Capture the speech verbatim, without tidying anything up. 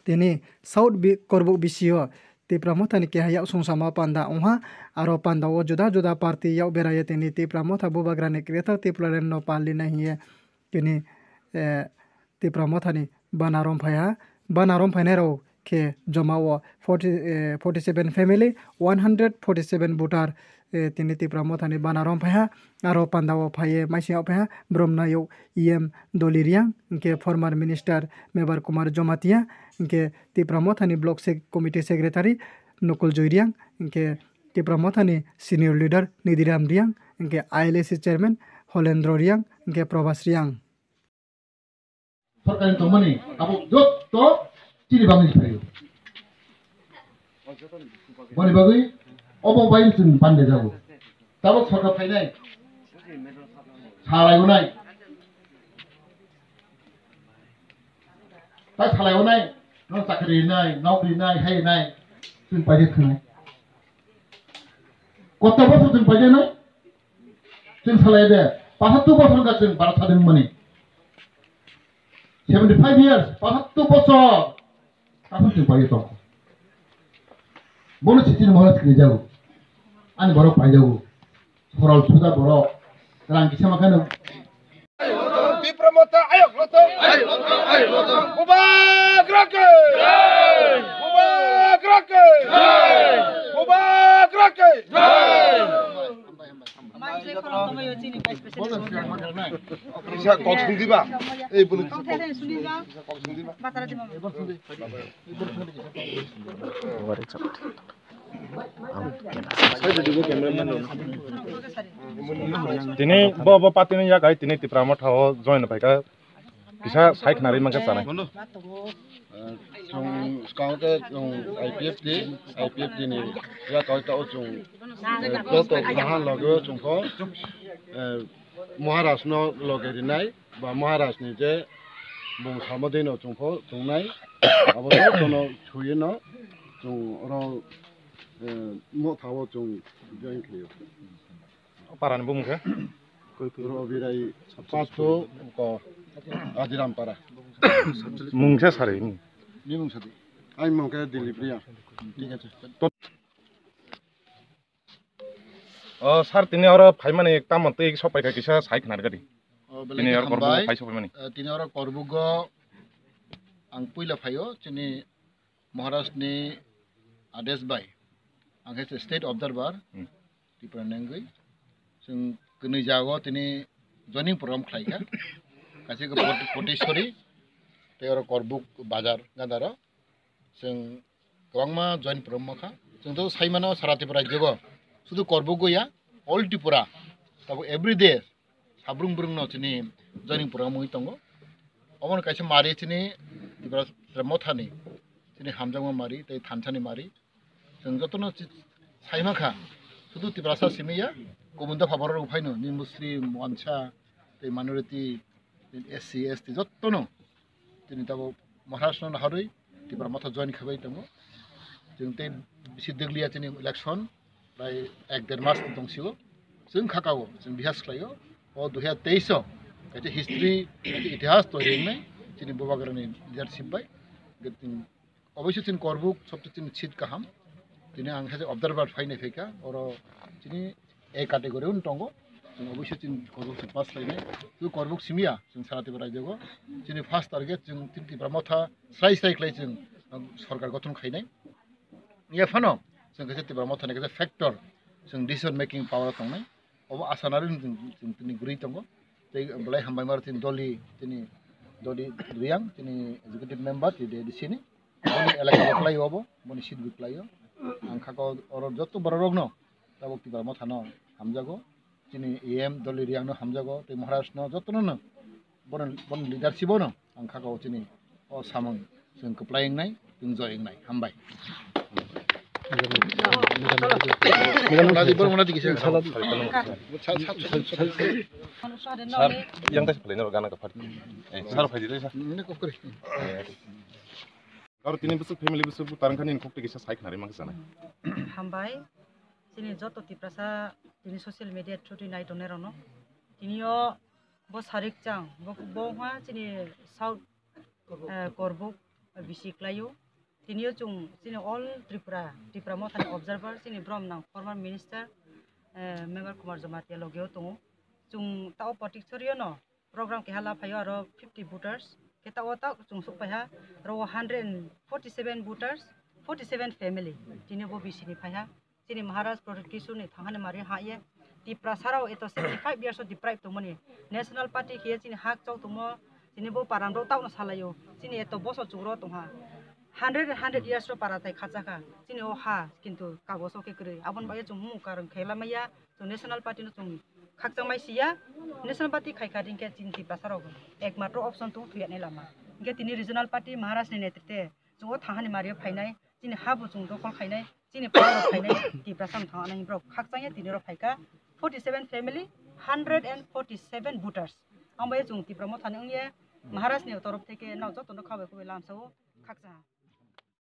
tini South Korbuk bisio tipra mothani ke hayau songsama panda ongha aro panda o juda juda parti yau beraya tini tipra motha bubagrani kreator tiplaren no pali na hiye tini tipra mothani banarom phaya banarom phainero ke jomao forty-seven family one hundred forty-seven voter tini tipra mothani banarom phaya aro pandao phaye maisiao phaya bromna yau em doliriang ke former minister mebar kumar jomatia ke tipra mothani block committee secretary nukul joiriang ke tipra mothani senior leader nidiram riang ke I L C chairman holendro riang ke probas riang सरकार तो money अब जो तो चीनी बांगी चाहिए money बांगी अब by चुन पांडे जाओ तब सरकार फाइनें सालाय उनाय ता सालाय उनाय नौ चाकरी नाय नौकरी नाय है नाय चुन पाइजे खानाय कोत्ता बस चुन पाइजे नाय चुन सालाय दे पाहत्तु बस का चुन बारह साल मनी seventy-five years, pahattu bosor. Kapan tu pagi tu? Bonus itu mana sekali jauh. Ani baru pagi jauh. Orang sudah baru. Sekarang kita makan. Di promota, ayo loto. Ayo loto, ayo loto. Ubah gerake. Ubah gerake. Ubah gerake. Bisa kau sendiri ba? Eh belum. Kau sendiri ba? Kau sendiri ba? Batal aja mama. Tini bawa pati ni ya kai tini tipra motha ho join pai ka bisa sai khnari mangka sana. Trong sekarang tu trong I P F D, I P F D ni ya kau tahu trong kau tahu bahan lagu trong kau Maharashtra no lagu di nai, bah Maharashtra ni je bung sama di no trong kau trong nai, apa tu trong no cuy no trong orang mau tahu trong join kiri. Paran bung ke? Orang birai pasu kau adiram para. Mung se sari ni. Ni mung sari. Ay mung ke delivery ya. ठीक है. Oh, sar tini orang phay mani ekta mante ek sopai ka kisa sai khnar gadi. Tini orang korbu phay sopai mani. Tini orang korbu go ang puila phayo tini Maharashtra ni Adesh Bai. Ang ke state observer di Pranangui. Sing kini jago tini joining program khlai ka. Kasi ke Poteshwari te orang korbu bazar gandara. Sing kawangma join program makha. Sing to sai mana sarati prai jego. Sudah korbo goya, all tipura, tapi every day, sabrung burung no cini joining program itu tunggu. Awan kaisa mari cini, tipura remote ni, cini hamjang mari, tapi thansa ni mari. Sehingga tu no sai makha, sudah tipura sa simi ya, komunda favour upai no, ni Muslim, wancha, tapi minority, S C S T, jod tu no, cini tahu Maharashtra no harui, tipura mata join khabai tunggu. Sehingga bisi deglia cini election. By ek der mas tong sigo, sung khakao, sung bihas klayo, or two thousand twenty-so, kaje history, itihas to ring nai, chini bobagrani leadership by, getting obviously chin korbuk, sobte chin chit kaham, chini ang has observer fine feka, or chini a category un tongo, sung obviously chin korbuk se pass line, tu korbuk simia, sung sarati barai jago, chini first target, sung tinti pramotha, slice like like sung sarkar gotun khainai, ya fano. Sing kasi tiba mau thane kasi factor, sing decision making power tong nai, obo asanarin sing tini guri tongo, jadi belai hambai mar tini doli tini doli riang tini executive member tini di sini, boni elaka apply obo, boni seat apply yo, angka ko orang jotu barorog no, tabok tiba mau thano hamjago, tini E M doli riang no hamjago, tini Maharashtra no jotu no, bon bon leadership no, angka ko tini o samang sing applying nai, sing joining nai hambai. Sar, yang tadi pelajari organ apa? Sar apa jadi sar? Kalau tini besok family besok putaran kan ini kok bisa saik nari mangsa sana. Hambai, sini joto tiprasa tini social media cuti naik donerono. Tini yo bos harik cang, bos bohwa sini South Korbuk bisi klayo tinio chung sini all Tripura Tripura mo thani observer sini brom nang former minister member Kumar Jamatia logyo tongo chung tao politik chorio no program ke hala phayo aro fifty voters ke tao ta chung suk pha ro one hundred forty-seven voters forty-seven family tini bo bisi ni pha sini Maharashtra product kisu ni thangane mari ha ye Tripura sarao eto seventy-five years of deprived tumoni national party ke sini hak chau tumo sini bo param ro tau na salayo sini eto boso chugro tungha hundred hundred years ro paratai khachaka sini o ha kintu kagoso ke kre abon baye chung mu karang khela maya to national party no chung khakchang mai sia national party khai khading ke chin Tripura sarao ekmatro option tu thuya ne lama ke tini regional party Maharashtra ni netrite chung o thangani mari phainai sini habu chung do khol khainai sini paro phainai Tripura sam thangana ni bro khakchang ya tini ro phaika forty-seven family one hundred forty-seven voters ambaye chung Tripura mo thanung ye Maharashtra ni torop theke naw jotono khabe ko lam so khakcha